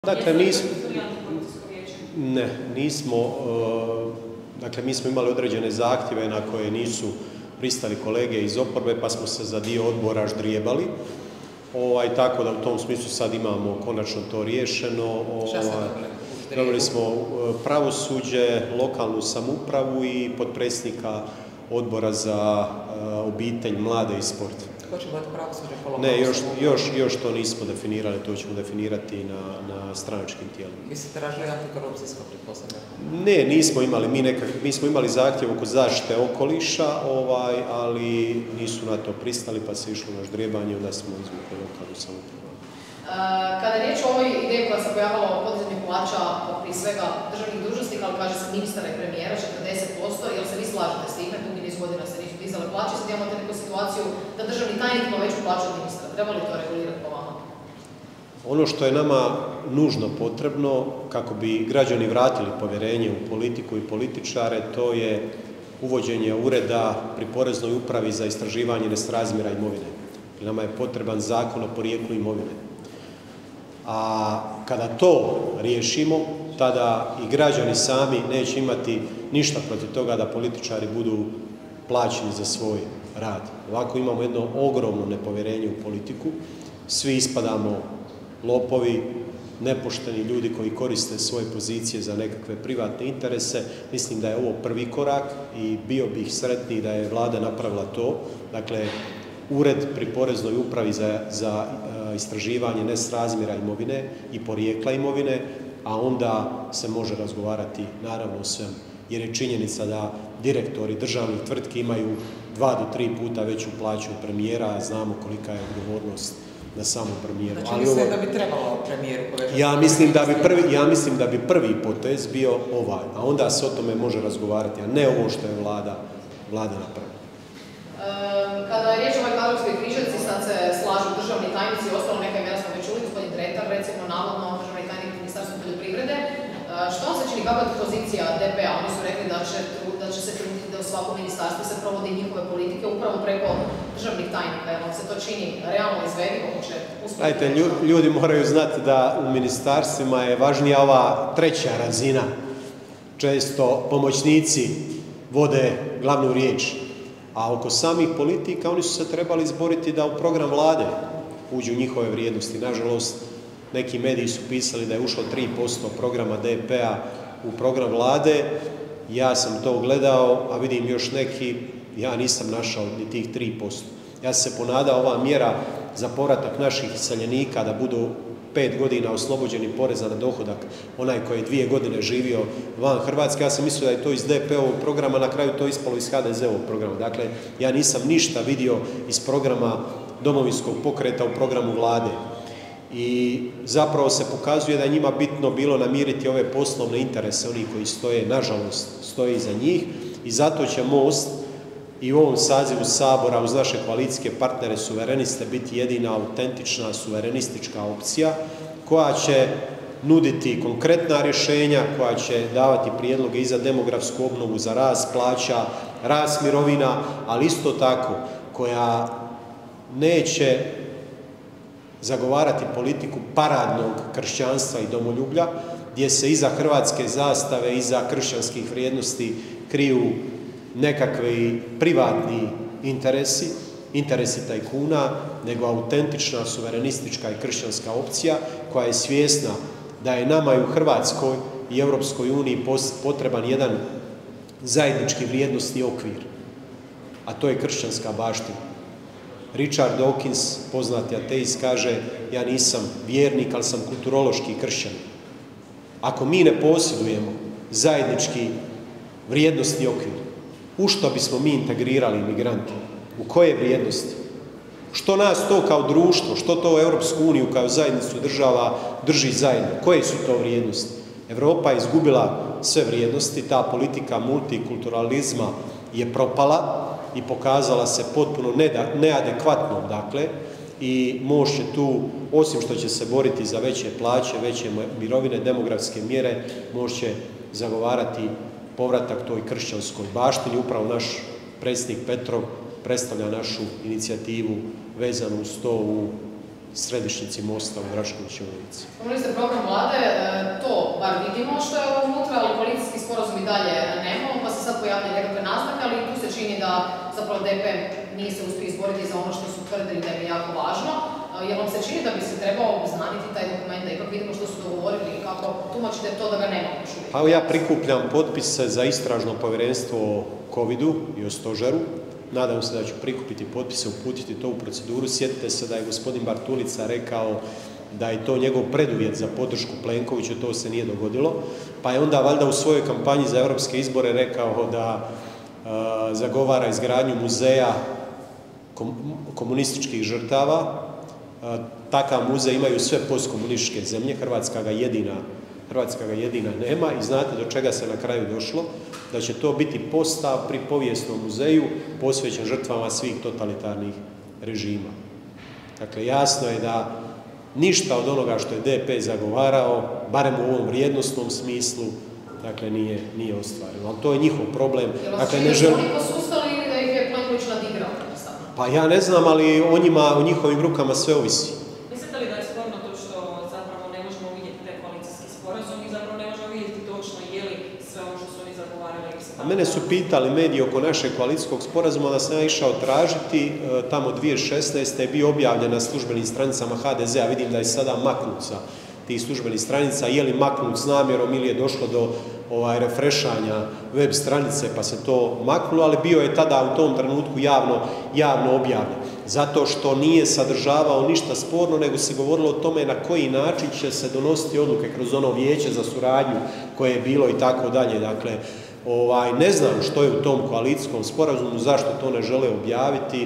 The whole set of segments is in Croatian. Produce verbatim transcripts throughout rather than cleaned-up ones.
Dakle, nismo, ne, nismo, dakle, mi smo imali određene zahtjeve na koje nisu pristali kolege iz oporbe, pa smo se za dio odbora ždrijebali. Ovaj, tako da u tom smislu sad imamo konačno to riješeno. Ovaj, dobili smo pravosuđe, lokalnu samoupravu i potpredsjednika odbora za obitelj, mlade i sport. Ko će biti pravosuđe po lokalnu Ne, još, samoupravu? još, još to nismo definirali, to ćemo definirati na, na stranačkim tijelima. Vi ste tražili antikorupcijsko, pretpostavljam? Ne, nismo imali, mi, nekak, mi smo imali zahtjev oko zaštite okoliša, ovaj, ali nisu na to pristali, pa se išlo na ždrijebanje, onda smo izvukli lokalnu samoupravu. Kada je riječ o ovoj ideji koja se pojavila o podizanju plaća prije svega državnih dužnosnika, ali kaže se ministara i premijera, četrdeset posto, jel se vi slažete s time, dugi niz godina se nisu dizale plaće, sad imamo neku situaciju da državni tajnik ima veću plaću od ministra. Treba li to regulirati po vama? Ono što je nama nužno potrebno, kako bi građani vratili povjerenje u politiku i političare, to je uvođenje ureda pri Poreznoj upravi za istraživanje nesrazmjera imovine. Nama je potreban zakon o porijeklu imovine. A kada to riješimo, tada i građani sami neće imati ništa protiv toga da političari budu plaćeni za svoj rad. Ovako imamo jedno ogromno nepovjerenje u politiku, svi ispadamo lopovi, nepošteni ljudi koji koriste svoje pozicije za nekakve privatne interese. Mislim da je ovo prvi korak i bio bih sretniji da je Vlada napravila to. Dakle, ured pri Poreznoj upravi za, za istraživanje nesrazmjera imovine i porijekla imovine, a onda se može razgovarati naravno o svemu. Jer je činjenica da direktori državnih tvrtki imaju dva do tri puta veću plaću od premijera, a znamo kolika je odgovornost na samom premijeru. Znači, mislim da bi trebalo premijeru povećati? Ja mislim da bi prvi, ja mislim da bi prvi potez bio ovaj, a onda se o tome može razgovarati, a ne ovo što je vlada, vlada napravila. Kada je riječ o ovoj kadrovskoj križaljci, sad se slažu državni tajnici i ostalo, neka imena smo već čuli, gospodin Dretar, recimo, navodno državni tajnik Ministarstva poljoprivrede. Što vam se čini, kakva je pozicija D P-a? Oni su rekli da će, da će se truditi da u svakom ministarstvu se provodi njihove politike upravo preko državnih tajnika. Jer vam se to čini realno izvedivo? Gledajte, ljudi moraju znati da u ministarstvima je važnija ova treća razina. Često pomoćnici vode glavnu riječ. A oko samih politika oni su se trebali izboriti da u program Vlade uđu njihove vrijednosti. Nažalost, neki mediji su pisali da je ušlo tri posto programa D P-a u program Vlade. Ja sam to gledao, a vidim još neki, ja nisam našao ni tih tri posto. Ja sam se ponadao, ova mjera za povratak naših iseljenika da budu pet godina oslobođeni poreza na dohodak, onaj koji je dvije godine živio van Hrvatske, ja sam mislio da je to iz D P-ovog programa, na kraju to ispalo iz H D Z-ovog programa. Dakle, ja nisam ništa vidio iz programa Domovinskog pokreta u programu Vlade. I zapravo se pokazuje da je njima bitno bilo namiriti ove poslovne interese, oni koji stoje, nažalost, stoje iza njih, i zato će MOST i u ovom sazivu Sabora uz naše koalicijske partnere suvereniste biti jedina autentična suverenistička opcija koja će nuditi konkretna rješenja, koja će davati prijedloge i za demografsku obnovu, za rast plaća, rast mirovina, ali isto tako koja neće zagovarati politiku paradnog kršćanstva i domoljublja, gdje se iza hrvatske zastave, iza kršćanskih vrijednosti kriju nekakvi privatni interesi, interesi tajkuna, nego autentična, suverenistička i kršćanska opcija koja je svjesna da je nama i u Hrvatskoj i Europskoj uniji potreban jedan zajednički vrijednosni okvir, a to je kršćanska baština. Richard Dawkins, poznati ateist, kaže: ja nisam vjernik, ali sam kulturološki kršćanin. Ako mi ne posjedujemo zajednički vrijednosni okvir, u što bismo mi integrirali imigrante? U koje vrijednosti? Što nas to kao društvo, što to Europsku uniju kao zajednicu država drži zajedno? Koje su to vrijednosti? Europa je izgubila sve vrijednosti, ta politika multikulturalizma je propala i pokazala se potpuno neadekvatnom, dakle, i MOST će tu, osim što će se boriti za veće plaće, veće mirovine, demografske mjere, MOST će zagovarati povratak toj kršćanskoj baštini. Upravo naš predsjednik Petrov predstavlja našu inicijativu vezanu uz to u središnjici mosta u Draškovićevoj ulici. Spomenuli ste program vlade, to bar vidimo što je unutra, ali koalicijski sporazum i dalje nemamo, pa se sad pojavljaju nekakve naznake, ali tu se čini da zapravo D P nije se uspio izboriti za ono što su tvrdili da je jako važno. Jer vam se čini da bi se trebao obznaniti taj dokument, da ipak vidimo što su dogovorili i kako tumačite to da ga nemamo još uvijek? Pa ja prikupljam potpise za istražno povjerenstvo o covidu i o stožeru. Nadam se da ću prikupiti potpise, uputiti to u proceduru. Sjetite se da je gospodin Bartulica rekao da je to njegov preduvjet za podršku Plenkoviću, to se nije dogodilo. Pa je onda valjda u svojoj kampanji za europske izbore rekao da e, zagovara izgradnju muzeja kom, komunističkih žrtava. E, takav muzej imaju sve postkomunističke zemlje, Hrvatska ga jedina Hrvatska ga jedina nema i znate do čega se na kraju došlo? Da će to biti postav pri povijesnom muzeju posvećen žrtvama svih totalitarnih režima. Dakle, jasno je da ništa od onoga što je D P zagovarao, barem u ovom vrijednosnom smislu, dakle, nije, nije ostvareno. Ali to je njihov problem. Dakle, ne želim... Jel vas posustali ili da ih je Plenković nadigrao? Pa ja ne znam, ali o njima, o njihovim rukama sve ovisi. Mislite li da je sporno to što zapravo ne možemo vidjeti te koalicijski sporazum i zapravo ne možemo vidjeti točno je li sve ono što su oni zagovarali? A mene su pitali mediji oko našeg koalicijskog sporazuma da sam ja išao tražiti, tamo dvije tisuće šesnaeste. je bio objavljen na službenim stranicama H D Z-a, vidim da je sada maknut sa tih službenih stranica, je li maknut s namjerom ili je došlo do ovaj, refrešanja web stranice pa se to maknulo, ali bio je tada u tom trenutku javno, javno objavljen. Zato što nije sadržavao ništa sporno, nego se govorilo o tome na koji način će se donositi odluke kroz ono vijeće za suradnju koje je bilo i tako dalje. Dakle, ovaj, ne znam što je u tom koalicijskom sporazumu, zašto to ne žele objaviti,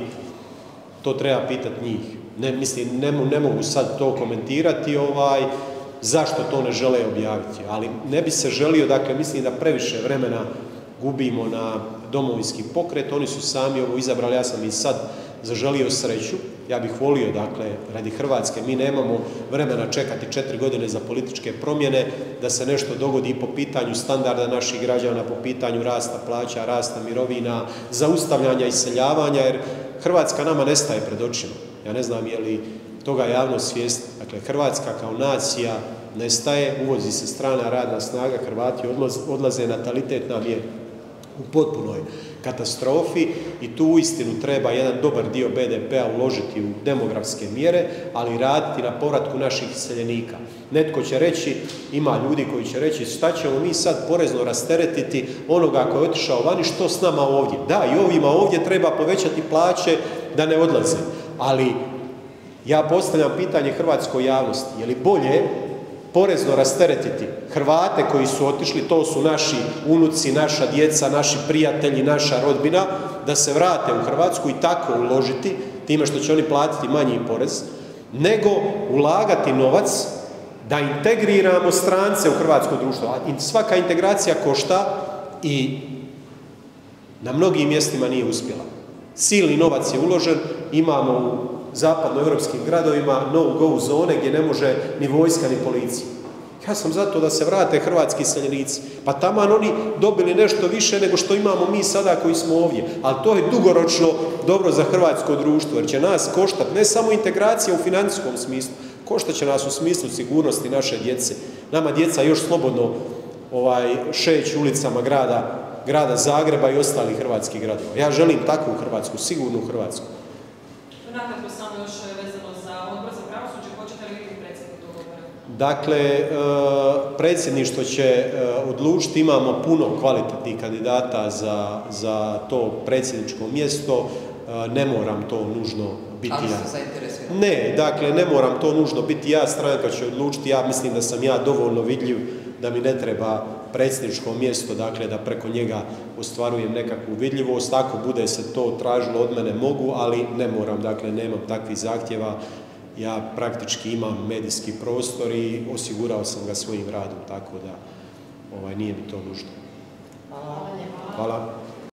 to treba pitati njih. Ne, mislim, ne, ne mogu sad to komentirati, ovaj, zašto to ne žele objaviti, ali ne bi se želio, dakle, mislim da previše vremena gubimo na domovinski pokret, oni su sami ovo izabrali, ja sam i sad zaželio sreću, ja bih volio, dakle, radi Hrvatske, mi nemamo vremena čekati četiri godine za političke promjene, da se nešto dogodi i po pitanju standarda naših građana, po pitanju rasta plaća, rasta mirovina, zaustavljanja iseljavanja, jer Hrvatska nama nestaje pred očima. Ja ne znam je li toga javnost svijest. Dakle, Hrvatska kao nacija nestaje, uvozi se strana radna snaga, Hrvati odlaze, natalitet nam je u potpunoj katastrofi i tu uistinu treba jedan dobar dio B D P-a uložiti u demografske mjere, ali raditi na povratku naših iseljenika. Netko će reći, ima ljudi koji će reći, šta ćemo mi sad porezno rasteretiti onoga koji je otišao vani, što s nama ovdje? Da, i ovima ovdje treba povećati plaće da ne odlaze, ali ja postavljam pitanje hrvatskoj javnosti, je li bolje porezno rasteretiti Hrvate koji su otišli, to su naši unuci, naša djeca, naši prijatelji, naša rodbina, da se vrate u Hrvatsku i tako uložiti, time što će oni platiti manji porez, nego ulagati novac da integriramo strance u hrvatsko društvo. A svaka integracija košta i na mnogim mjestima nije uspjela. Silni novac je uložen, imamo u zapadnoevropskim gradovima no-go zone gdje ne može ni vojska ni policija. Ja sam za to da se vrate hrvatski iseljenici. Pa taman oni dobili nešto više nego što imamo mi sada koji smo ovdje. Ali to je dugoročno dobro za hrvatsko društvo, jer će nas koštati ne samo integracija u financijskom smislu, koštat će nas u smislu sigurnosti naše djece. Nama djeca još slobodno ovaj, šeću ulicama grada, grada Zagreba i ostalih hrvatskih gradova. Ja želim takvu Hrvatsku, sigurnu Hrvatsku. Nakratko samo još vezano za odbor za pravosuđe, hoćete li biti predsjednik tog odbora? Dakle, predsjedništvo će odlučiti, imamo puno kvalitetnih kandidata za, za to predsjedničko mjesto, ne moram to nužno biti ja. Ali ste zainteresirani? Ne, dakle, ne moram to nužno biti ja, stranka će odlučiti, ja mislim da sam ja dovoljno vidljiv da mi ne treba predsjedničko mjesto, dakle da preko njega ostvarujem nekakvu vidljivost. Ako bude se to tražilo od mene mogu, ali ne moram, dakle nemam takvih zahtjeva. Ja praktički imam medijski prostor i osigurao sam ga svojim radom, tako da ovaj, nije mi to nužno. Hvala. Hvala.